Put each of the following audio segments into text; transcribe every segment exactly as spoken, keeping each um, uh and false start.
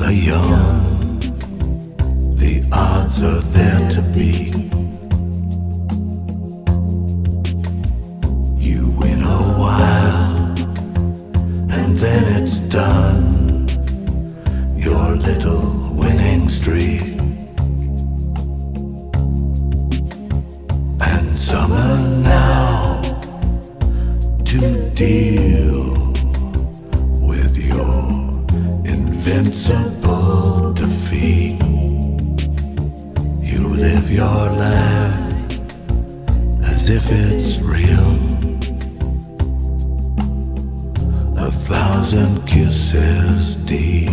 are young, the odds are there to beat. You win a while, and then it's done, your little winning streak. And summer now to deal with your invincible defeat. You live your life as if it's real. A thousand kisses deep.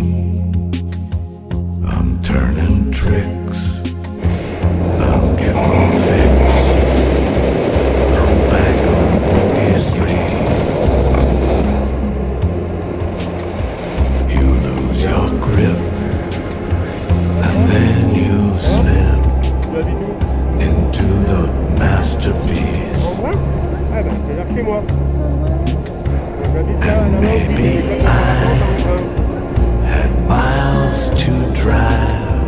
I'm turning tricks, I'm getting fixed. I'm back on Boogie Street. You lose your grip, and then you slip into the masterpiece. And maybe I had miles to drive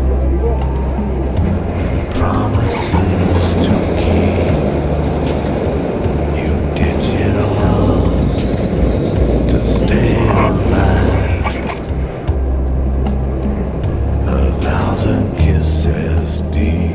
and promises to keep. You ditch it all to stay alive. A thousand kisses deep.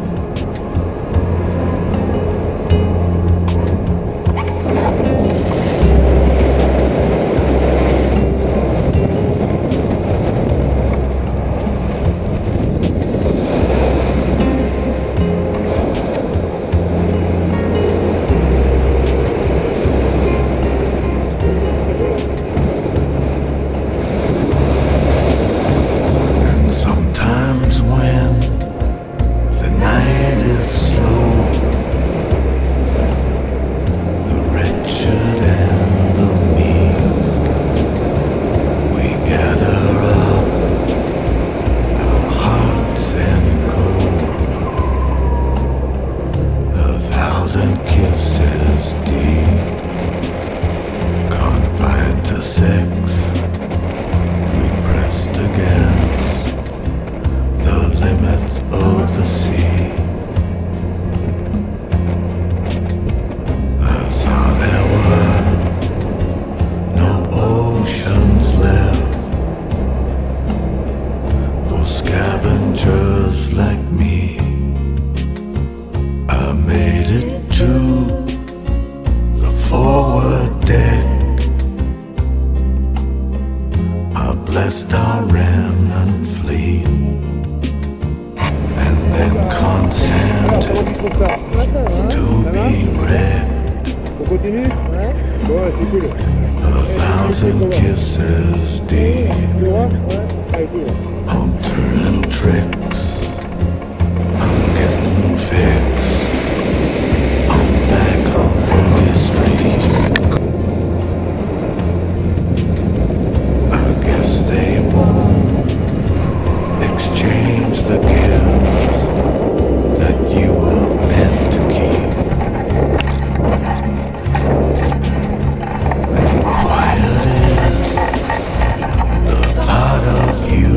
Scavengers like me, I made it to the forward deck. I blessed our remnant fleet, and then consented to be wrecked. A thousand kisses deep. I'm turning tricks, I'm getting fixed. I'm back on Boogie Street. I guess they won't exchange the gifts that you were meant to keep. And quiet is the thought of you.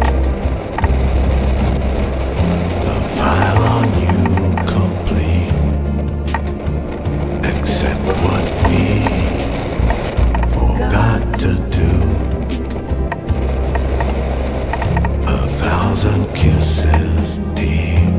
What we forgot to do. A thousand kisses deep.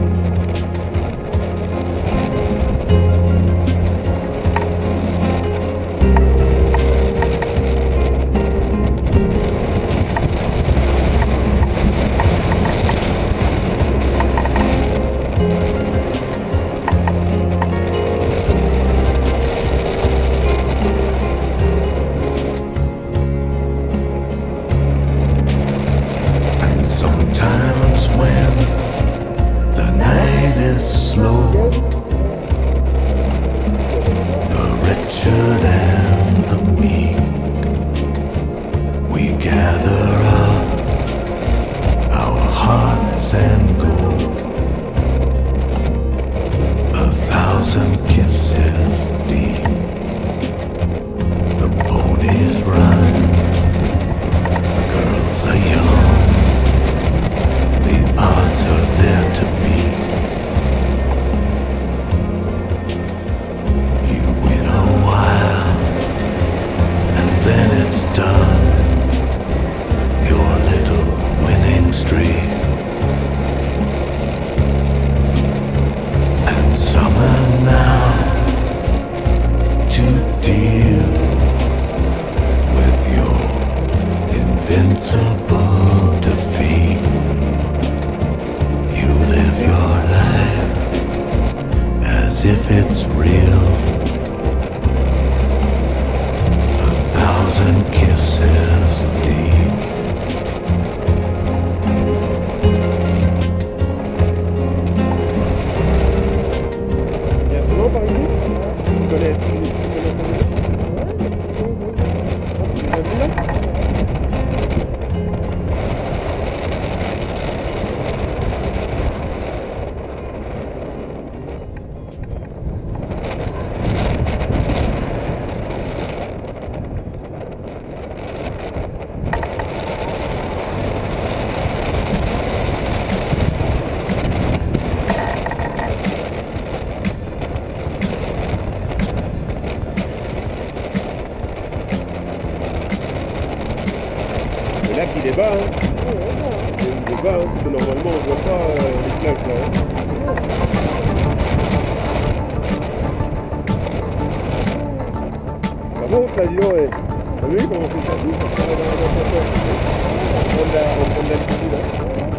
qu'il est bas, hein. Il est bas, hein, parce que normalement on voit pas euh, les plaques là. Hein. Ça monte là, dis donc, ouais. T'as vu comment c'est ça? On prend de la, on prend de l'altitude là.